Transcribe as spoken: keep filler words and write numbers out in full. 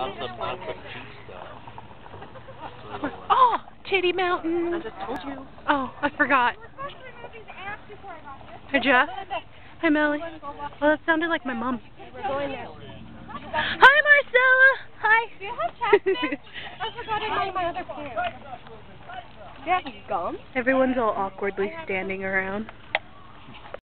lots of lots of cheap stuff. So, Oh, Titty Mountain. I just told you. Oh, I forgot. Hi, Jeff. Hi, Melly. Well, that sounded like my mom. We're going now. Hi, Marcella. Hi. Do you have chapstick? I forgot it in my other pants. Do you have gum? Everyone's all awkwardly standing around.